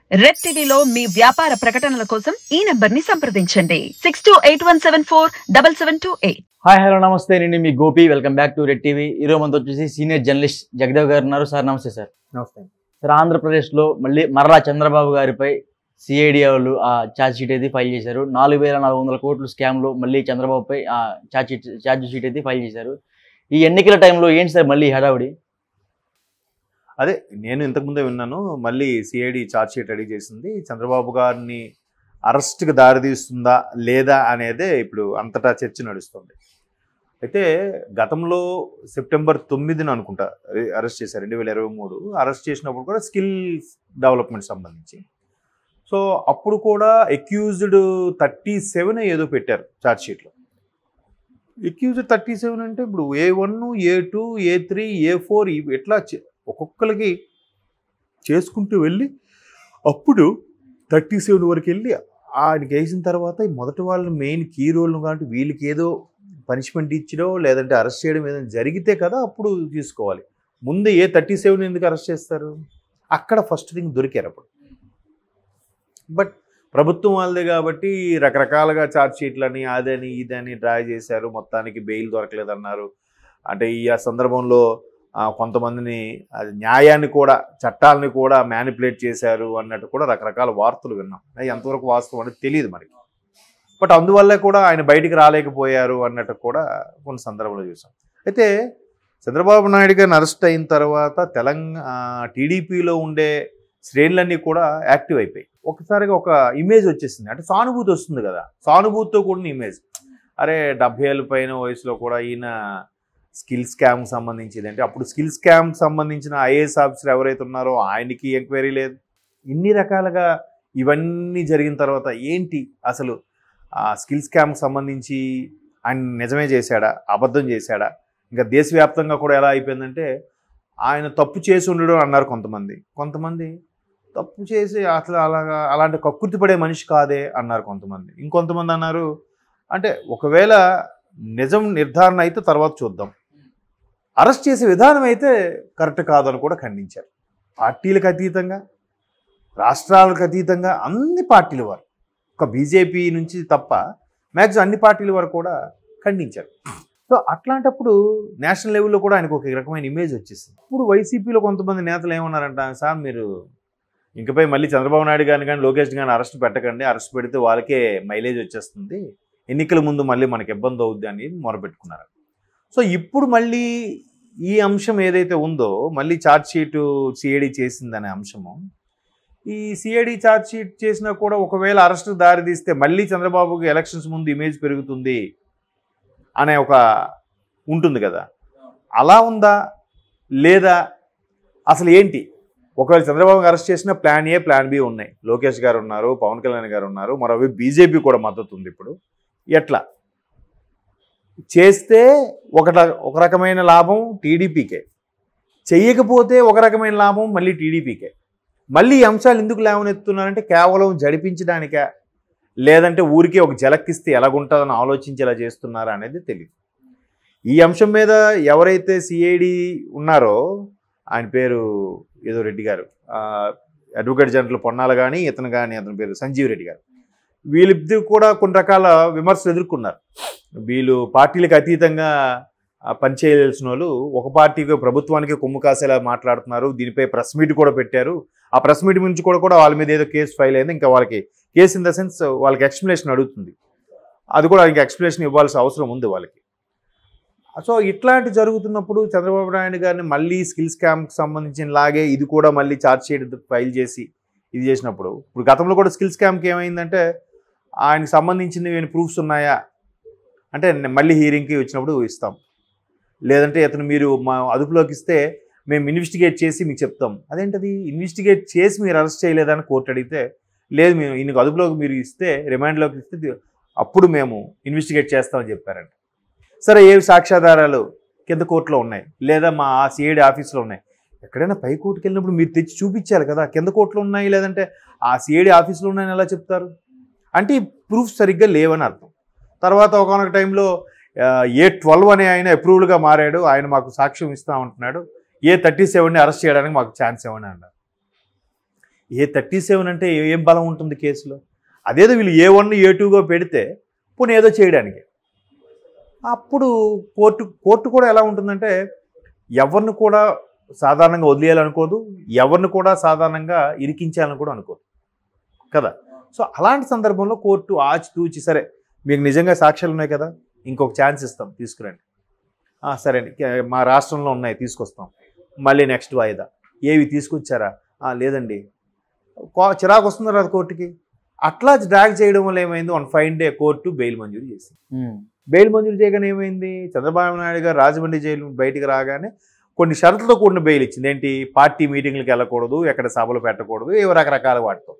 Red టీవీలో మీ వ్యాపార ప్రకటనల కోసం ఈ నంబర్ ని సంప్రదించండి 6281747728. హాయ్ హలో నమస్తే, నేను మీ Gopi. Welcome back to Red TV. ఈరోజు మనతో వచ్చేసి సీనియర్ జర్నలిస్ట్ జగదేవ్ గారు ఉన్నారు. సార్ నమస్తే. సార్ నమస్తే సార్. ఆంధ్రప్రదేశ్లో మరలా చంద్రబాబు గారిపై సిఐడి వాళ్ళు ఛార్జ్ షీట్ అయితే ఫైల్ చేశారు. 4400 కోట్లు స్కామ్లో మళ్ళీ చంద్రబాబుపై ఛార్జ్ షీట్ అయితే ఫైల్ చేశారు. ఈ ఎన్నికల టైంలో ఏంటి సార్ మళ్ళీ హడావుడి? అదే నేను ఇంతకుముందే విన్నాను, మళ్ళీ సిఐడి ఛార్జ్ షీట్ రెడీ చేసింది. చంద్రబాబు గారిని అరెస్ట్కి దారితీస్తుందా లేదా అనేదే ఇప్పుడు అంతటా చర్చ నడుస్తుంది. అయితే గతంలో సెప్టెంబర్ 9న అనుకుంటా అరెస్ట్ చేశారు, 2023 అరెస్ట్ చేసినప్పుడు కూడా స్కిల్ డెవలప్మెంట్ సంబంధించి. సో అప్పుడు కూడా అక్యూజ్డ్ 37 ఏదో పెట్టారు ఛార్జ్ షీట్లో. అక్యూజ్డ్ 37 అంటే ఇప్పుడు A1, A2, A3, A4 ఎట్లా ఒక్కొక్కరికి చేసుకుంటూ వెళ్ళి అప్పుడు 37 వరకు వెళ్ళి ఆయనకి వేసిన తర్వాత మొదటి వాళ్ళని మెయిన్ కీ రోల్ను కాబట్టి వీళ్ళకి ఏదో పనిష్మెంట్ ఇచ్చడో లేదంటే అరెస్ట్ చేయడం ఏదైనా జరిగితే కదా అప్పుడు తీసుకోవాలి. ముందు A37 ఎందుకు అరెస్ట్ చేస్తారు? అక్కడ ఫస్ట్ థింగ్ దొరికారు అప్పుడు. బట్ ప్రభుత్వం వాళ్ళదే కాబట్టి రకరకాలుగా ఛార్జ్ షీట్లని అదని ఇదని డ్రా చేశారు. మొత్తానికి బెయిల్ దొరకలేదన్నారు. అంటే ఈ సందర్భంలో కొంతమందిని న్యాయాన్ని కూడా చట్టాలని కూడా మ్యానిపులేట్ చేశారు అన్నట్టు కూడా రకరకాల వార్తలు విన్నాం. ఎంతవరకు వాస్తవం అనేది తెలియదు మనకి. బట్ అందువల్లే కూడా ఆయన బయటికి రాలేకపోయారు అన్నట్టు కూడా కొన్ని సందర్భాలు చూసాం. అయితే చంద్రబాబు నాయుడు గారిని అరెస్ట్ అయిన తర్వాత టీడీపీలో ఉండే శ్రేణులన్నీ కూడా యాక్టివ్ అయిపోయి ఒకసారిగా ఒక ఇమేజ్ వచ్చేసింది. అంటే సానుభూతి వస్తుంది కదా, సానుభూతితో కూడిన ఇమేజ్. అరే 70 ఏళ్ళ పైన వయసులో కూడా ఈయన స్కిల్ స్కామ్ సంబంధించింది అంటే అప్పుడు స్కిల్ స్కామ్ సంబంధించిన ఐఏఎస్ ఆఫీసర్ ఎవరైతే ఉన్నారో ఆయనకి ఎంక్వైరీ లేదు. ఇన్ని రకాలుగా ఇవన్నీ జరిగిన తర్వాత ఏంటి అసలు స్కిల్ స్కామ్ సంబంధించి ఆయన నిజమే చేశాడా, అబద్ధం చేశాడా? ఇంకా దేశవ్యాప్తంగా కూడా ఎలా అయిపోయిందంటే ఆయన తప్పు చేసి ఉండడం అన్నారు కొంతమంది తప్పు చేసి అసలు అలాంటి కక్కుర్తి పడే మనిషి కాదే అన్నారు కొంతమంది. ఇంకొంతమంది అన్నారు అంటే ఒకవేళ నిజం నిర్ధారణ అయితే తర్వాత చూద్దాం, అరెస్ట్ చేసే విధానం అయితే కరెక్ట్ కాదని కూడా ఖండించారు. పార్టీలకు అతీతంగా, రాష్ట్రాలకు అతీతంగా అన్ని పార్టీల వారు, ఒక బీజేపీ నుంచి తప్ప మ్యాక్సిమం అన్ని పార్టీల వారు కూడా ఖండించారు. సో అట్లాంటప్పుడు నేషనల్ లెవెల్లో కూడా ఆయనకు ఒక రకమైన ఇమేజ్ వచ్చేసింది. ఇప్పుడు వైసీపీలో కొంతమంది నేతలు ఏమన్నారంట, సార్ మీరు ఇంకపై మళ్ళీ చంద్రబాబు నాయుడు గారిని కానీ లోకేష్ గారిని అరెస్ట్ పెట్టకండి, అరెస్ట్ పెడితే వాళ్ళకే మైలేజ్ వచ్చేస్తుంది, ఎన్నికల ముందు మళ్ళీ మనకి ఇబ్బంది అవుద్ది అని మొరపెట్టుకున్నారు. సో ఇప్పుడు మళ్ళీ ఈ అంశం ఏదైతే ఉందో మళ్ళీ ఛార్జ్ షీటు సిఐడి చేసిందనే అంశము, ఈ సిఐడి ఛార్జ్ షీట్ చేసినా కూడా ఒకవేళ అరెస్ట్ దారి తీస్తే మళ్ళీ చంద్రబాబుకి ఎలక్షన్స్ ముందు ఇమేజ్ పెరుగుతుంది అనే ఒక ఉంటుంది కదా, అలా ఉందా లేదా అసలు ఏంటి? ఒకవేళ చంద్రబాబు అరెస్ట్ చేసిన ప్లాన్ ఏ ప్లాన్ బి ఉన్నాయి. లోకేష్ గారు ఉన్నారు, పవన్ కళ్యాణ్ గారు ఉన్నారు, మరోవైపు బీజేపీ కూడా మద్దతు ఉంది. ఇప్పుడు ఎట్లా చేస్తే ఒక రకమైన లాభం టీడీపీకే, చెయ్యకపోతే ఒక రకమైన లాభం మళ్ళీ టీడీపీకే. మళ్ళీ ఈ అంశాలు ఎందుకు లేవనెత్తున్నారంటే కేవలం జడిపించడానికా లేదంటే ఊరికే ఒక జలక్కిస్తే ఎలాగుంటుందని ఆలోచించేలా చేస్తున్నారా అనేది తెలియదు. ఈ అంశం మీద ఎవరైతే సిఐడి ఉన్నారో ఆయన పేరు ఏదో రెడ్డి గారు, అడ్వకేట్ జనరల్ పొన్నాల కానీ అతని పేరు సంజీవ్ రెడ్డి గారు, వీళ్ళిద్దరు కూడా కొన్ని రకాల విమర్శలు ఎదుర్కొన్నారు. వీళ్ళు పార్టీలకు అతీతంగా పనిచేయాల్సిన వాళ్ళు ఒక పార్టీకి ప్రభుత్వానికి కొమ్ము కాసేలా మాట్లాడుతున్నారు. దీనిపై ప్రెస్ మీట్ కూడా పెట్టారు. ఆ ప్రెస్ మీట్ నుంచి కూడా వాళ్ళ మీద ఏదో కేసు ఫైల్ అయింది. ఇంకా వాళ్ళకి కేసు ఇన్ ద సెన్స్ వాళ్ళకి ఎక్స్ప్లెనేషన్ అడుగుతుంది, అది కూడా ఇంకా ఎక్స్ప్లెనేషన్ ఇవ్వాల్సిన అవసరం ఉంది వాళ్ళకి. సో ఇట్లాంటి జరుగుతున్నప్పుడు చంద్రబాబు నాయుడు గారిని మళ్ళీ స్కిల్ స్కామ్కి సంబంధించిన లాగే ఇది కూడా మళ్ళీ ఛార్జ్ షీట్ ఫైల్ చేసి ఇది చేసినప్పుడు, ఇప్పుడు గతంలో కూడా స్కిల్ స్కామ్కి ఏమైందంటే ఆయనకు సంబంధించినవి ప్రూఫ్స్ ఉన్నాయా అంటే మళ్ళీ హీరింగ్కి వచ్చినప్పుడు ఇస్తాం, లేదంటే ఇతను మీరు మా అదుపులోకి ఇస్తే మేము ఇన్వెస్టిగేట్ చేసి మీకు చెప్తాం. అదేంటది ఇన్వెస్టిగేట్ చేసి మీరు అరెస్ట్ చేయలేదని కోర్టు అడిగితే లేదు, మేము ఈయనకు అదుపులోకి మీరు ఇస్తే రిమాండ్లోకి ఇస్తే అప్పుడు మేము ఇన్వెస్టిగేట్ చేస్తామని చెప్పారంట. సరే ఏవి సాక్ష్యాధారాలు కింద కోర్టులో ఉన్నాయి లేదా మా సిఐడి ఆఫీస్లో ఉన్నాయి, ఎక్కడైనా పై కోర్టుకి వెళ్ళినప్పుడు మీరు తెచ్చి చూపించాలి కదా, కింద కోర్టులో ఉన్నాయి లేదంటే ఆ సిఐడి ఆఫీస్లో ఉన్నాయని ఎలా చెప్తారు? అంటే ఈ ప్రూఫ్ సరిగ్గా లేవని అర్థం. తర్వాత ఒకనొక టైంలో A12 అనే ఆయన అప్రూవల్గా మారాడు, ఆయన మాకు సాక్ష్యం ఇస్తామంటున్నాడు, A37ని అరెస్ట్ చేయడానికి మాకు ఛాన్స్ ఇవ్వండి అన్నారు. A37 అంటే ఏం బలం ఉంటుంది కేసులో? అదేదో వీళ్ళు A1 A2గా పెడితే పోనీ ఏదో చేయడానికి. అప్పుడు కోర్టు కూడా ఎలా ఉంటుందంటే ఎవరిని కూడా సాధారణంగా వదిలేయాలనుకోదు, ఎవరిని కూడా సాధారణంగా ఇరికించాలని కూడా అనుకోదు కదా. సో అలాంటి సందర్భంలో కోర్టు ఆచితూచి సరే మీకు నిజంగా సాక్ష్యాలు ఉన్నాయి కదా, ఇంకొక ఛాన్స్ ఇస్తాం తీసుకురండి, సరే మా రాష్ట్రంలో ఉన్నాయి తీసుకొస్తాం, మళ్ళీ నెక్స్ట్ వాయిదా. ఏవి తీసుకొచ్చారా? లేదండి. చిరాకు వస్తుంది కదా కోర్టుకి. అట్లా డ్రాగ్ చేయడం వల్ల ఏమైంది, 1 fine day కోర్టు బెయిల్ మంజూరు చేసింది. బెయిల్ మంజూరు చేయగానే ఏమైంది, చంద్రబాబు నాయుడు గారు రాజమండ్రి జైలు బయటికి రాగానే కొన్ని షరతులతో కూడిన బెయిల్ ఇచ్చింది. ఏంటి, పార్టీ మీటింగ్లకు వెళ్ళకూడదు, ఎక్కడ సభలు పెట్టకూడదు, ఏవో రకరకాల వాటితో.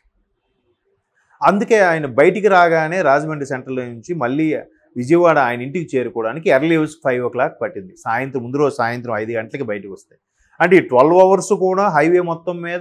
అందుకే ఆయన బయటికి రాగానే రాజమండ్రి సెంట్రల్ నుంచి మళ్ళీ విజయవాడ ఆయన ఇంటికి చేరుకోవడానికి ఎర్లీ 5 o'clock పట్టింది. ముందు రోజు సాయంత్రం 5 గంటలకి బయటకు వస్తాయి. అంటే ఈ 12 hours కూడా హైవే మొత్తం మీద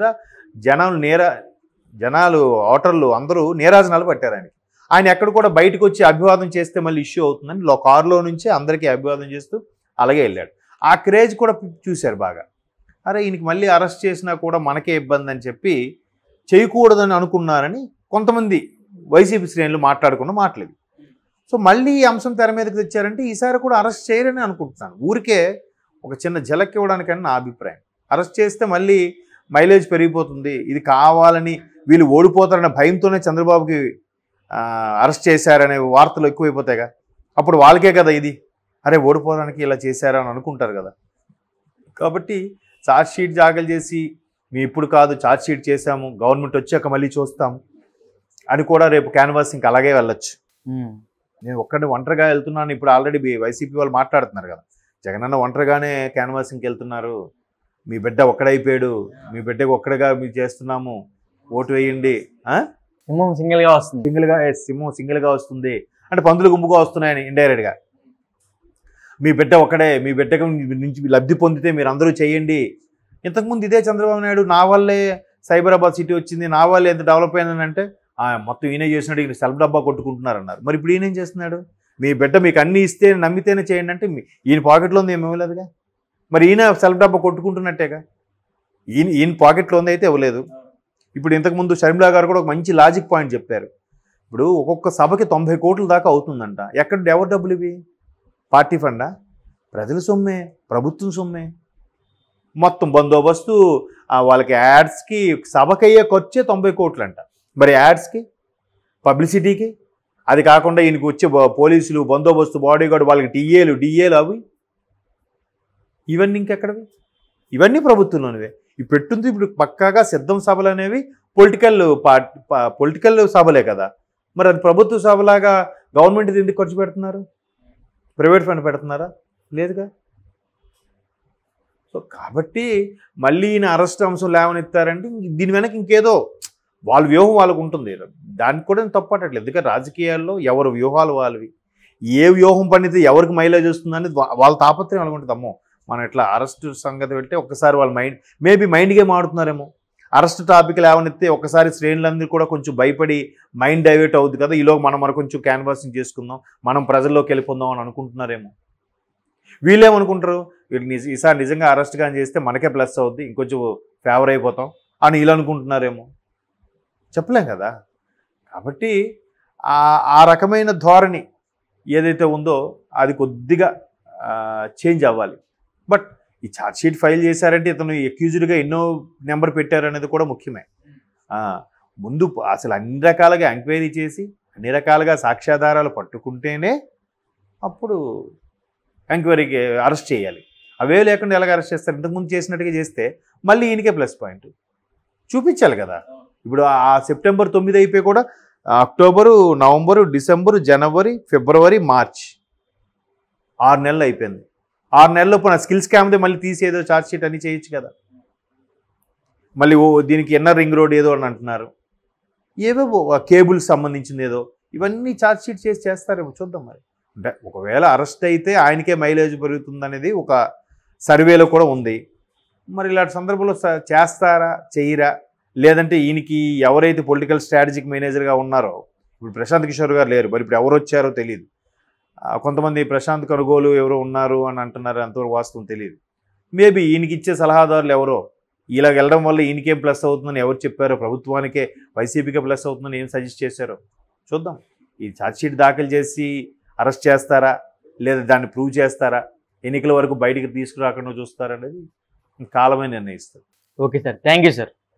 జనాలు ఓటర్లు అందరూ నీరాజనాలు పట్టారు ఆయనకి. ఆయన ఎక్కడ కూడా బయటకు వచ్చి అభివాదం చేస్తే మళ్ళీ ఇష్యూ అవుతుందని కారులో నుంచే అందరికీ అభివాదం చేస్తూ అలాగే వెళ్ళాడు. ఆ క్రేజ్ కూడా చూశారు బాగా. అరే ఈయనకి మళ్ళీ అరెస్ట్ చేసినా కూడా మనకే ఇబ్బంది అని చెప్పి చేయకూడదని అనుకున్నారని కొంతమంది వైసీపీ శ్రేణులు మాట్లాడుకున్న మాటలేదు. సో మళ్ళీ ఈ అంశం తెర మీదకి తెచ్చారంటే ఈసారి కూడా అరెస్ట్ చేయరని అనుకుంటున్నాను. ఊరికే ఒక చిన్న ఝలక్ ఇవ్వడానికని నా అభిప్రాయం. అరెస్ట్ చేస్తే మళ్ళీ మైలేజ్ పెరిగిపోతుంది, ఇది కావాలని వీళ్ళు ఓడిపోతారన్న భయంతోనే చంద్రబాబుకి అరెస్ట్ చేశారనే వార్తలు ఎక్కువైపోతాయిగా. అప్పుడు వాళ్ళకే కదా ఇది, అరే ఓడిపోవడానికి ఇలా చేశారా అని అనుకుంటారు కదా. కాబట్టి ఛార్జ్ షీట్ దాఖలు చేసి మేము ఇప్పుడు కాదు ఛార్జ్ షీట్ చేశాము, గవర్నమెంట్ వచ్చాక మళ్ళీ చూస్తాము అని కూడా రేపు క్యాన్వాసింగ్ అలాగే వెళ్ళొచ్చు. నేను ఒంటరిగా వెళ్తున్నాను, ఇప్పుడు ఆల్రెడీ వైసీపీ వాళ్ళు మాట్లాడుతున్నారు కదా, జగనన్న ఒంటరిగానే క్యాన్వాసింగ్కి వెళ్తున్నారు, మీ బిడ్డ ఒక్కడైపోయాడు, మీ బిడ్డకు ఒక్కడిగా మీరు చేస్తున్నాము, ఓటు వేయండి, సింహం సింగిల్గా వస్తుంది, సింహం సింగిల్గా వస్తుంది అంటే పందులు గుంపుగా వస్తున్నాయని ఇండైరెక్ట్గా. మీ బిడ్డ ఒక్కడే, మీ బిడ్డకు నుంచి లబ్ధి పొందితే మీరు అందరూ చేయండి. ఇంతకుముందు ఇదే చంద్రబాబు నాయుడు నా వల్లే సైబరాబాద్ సిటీ వచ్చింది, నా వల్లే ఎంత డెవలప్ అయిందని అంటే మొత్తం ఈయన చేసినాడు, ఈయన సెల్ఫ్ డబ్బా కొట్టుకుంటున్నారన్నారు. మరి ఇప్పుడు ఈయనేం చేస్తున్నాడు, మీ బిడ్డ మీకు అన్నీ ఇస్తే నమ్మితేనే చేయండి అంటే ఈయన పాకెట్లో ఉంది, ఏమి ఇవ్వలేదుగా. మరి ఈయన సెల్ఫ్ డబ్బా కొట్టుకుంటున్నట్టేగా. ఈయన పాకెట్లో ఉంది అయితే ఇవ్వలేదు. ఇప్పుడు ఇంతకుముందు షర్మిలా గారు కూడా ఒక మంచి లాజిక్ పాయింట్ చెప్పారు. ఇప్పుడు ఒక్కొక్క సభకి 90 కోట్ల దాకా అవుతుందంట. ఎవరి డబ్బులు ఇవి? పార్టీ ఫండా? ప్రజల సొమ్మే, ప్రభుత్వం సొమ్మే. మొత్తం బందోబస్తు, వాళ్ళకి యాడ్స్కి సభకయ్యే ఖర్చే 90 కోట్లు అంట. మరి యాడ్స్కి, పబ్లిసిటీకి, అది కాకుండా ఈయనకి వచ్చే పోలీసులు, బందోబస్తు, బాడీగార్డు, వాళ్ళకి డిఏలు అవి ఇవన్నీ ఇంకెక్కడవి? ఇవన్నీ ప్రభుత్వంలోనివే. ఇవి పెట్టుంది. ఇప్పుడు పక్కాగా సిద్ధం సభలు అనేవి పొలిటికల్ సభలే కదా. మరి అది ప్రభుత్వ సభలాగా గవర్నమెంట్ ఎందుకు ఖర్చు పెడుతున్నారు? ప్రైవేట్ ఫండ్ పెడుతున్నారా? లేదుగా. సో కాబట్టి మళ్ళీ ఈయన అరెస్ట్ అంశం లేవనెత్తారంటే దీని వెనక ఇంకేదో వాళ్ళ వ్యూహం వాళ్ళకు ఉంటుంది. దానికి కూడా తప్పట్లేదు. ఎందుకంటే రాజకీయాల్లో ఎవరు వ్యూహాలు వాళ్ళవి. ఏ వ్యూహం పనితే ఎవరికి మైలేజ్ వస్తుందని వాళ్ళ తాపత్రయం అనుకుంటుంది. అమ్మో మనం ఇట్లా అరెస్ట్ సంగతి పెడితే ఒక్కసారి వాళ్ళ మైండ్ గేమ్ ఆడుతున్నారేమో. అరెస్ట్ టాపిక్ లేవనెత్తే ఒక్కసారి శ్రేణులందరూ కూడా కొంచెం భయపడి మైండ్ డైవర్ట్ అవుతుంది కదా, ఈలోగా మనం కొంచెం క్యాన్వాసింగ్ చేసుకుందాం, మనం ప్రజల్లోకి వెళ్ళిపోదాం అని అనుకుంటున్నారేమో. వీళ్ళేమనుకుంటారు, ఈసారి నిజంగా అరెస్ట్ కానీ చేస్తే మనకే ప్లస్ అవుద్ది, ఇంకొంచెం ఫేవర్ అయిపోతాం అని వీళ్ళు అనుకుంటున్నారేమో. చెప్పలేం కదా. కాబట్టి ఆ రకమైన ధోరణి ఏదైతే ఉందో అది కొద్దిగా చేంజ్ అవ్వాలి. బట్ ఈ ఛార్జ్ షీట్ ఫైల్ చేశారంటే ఇతను అక్యూజ్డ్గా ఎన్నో నెంబర్ పెట్టారనేది కూడా ముఖ్యమే. ముందు అసలు అన్ని రకాలుగా ఎంక్వైరీ చేసి అన్ని రకాలుగా సాక్ష్యాధారాలు పట్టుకుంటేనే అప్పుడు ఎంక్వైరీకి అరెస్ట్ చేయాలి. అవే లేకుండా ఎలాగ అరెస్ట్ చేస్తారు? ఇంతకుముందు చేసినట్టుగా చేస్తే మళ్ళీ ఈయనకే ప్లస్ పాయింట్ చూపించాలి కదా. ఇప్పుడు ఆ సెప్టెంబర్ 9 అయిపోయి కూడా అక్టోబరు, నవంబరు, డిసెంబరు, జనవరి, ఫిబ్రవరి, మార్చ్ 6 నెలలు అయిపోయింది. 6 నెలలలోపు నా స్కిల్ స్కామ్దే మళ్ళీ తీసేదో ఛార్జ్ షీట్ అని చేయొచ్చు కదా. మళ్ళీ దీనికి ఎన్ఆర్ రింగ్ రోడ్ ఏదో అని అంటున్నారు, ఏవేవో కేబుల్ సంబంధించింది ఏదో, ఇవన్నీ ఛార్జ్ షీట్ చేస్తారేమో చూద్దాం. మరి అంటే ఒకవేళ అరెస్ట్ అయితే ఆయనకే మైలేజ్ పెరుగుతుంది అనేది ఒక సర్వేలో కూడా ఉంది. మరి ఇలాంటి సందర్భంలో చేస్తారా చేయరా, లేదంటే ఈయనకి ఎవరైతే పొలిటికల్ స్ట్రాటజిక్ మేనేజర్గా ఉన్నారో, ఇప్పుడు ప్రశాంత్ కిషోర్ గారు లేరు, మరి ఇప్పుడు ఎవరు వచ్చారో తెలియదు. కొంతమంది ప్రశాంత్ కొనుగోలు ఎవరో ఉన్నారు అని అంటున్నారు, అంతవరకు వాస్తవం తెలియదు. మేబీ ఈయనకి ఇచ్చే సలహాదారులు ఎవరో ఇలా వెళ్ళడం వల్ల ఈయనకేం ప్లస్ అవుతుందని ఎవరు చెప్పారో, ప్రభుత్వానికే వైసీపీకే ప్లస్ అవుతుందని ఏం సజెస్ట్ చేశారో చూద్దాం. ఈ ఛార్జ్షీట్ దాఖలు చేసి అరెస్ట్ చేస్తారా, లేదా దాన్ని ప్రూవ్ చేస్తారా, ఎన్నికల వరకు బయటికి తీసుకురాకుండా చూస్తారనేది కాలమే నిర్ణయిస్తుంది. Okay sir, thank you sir.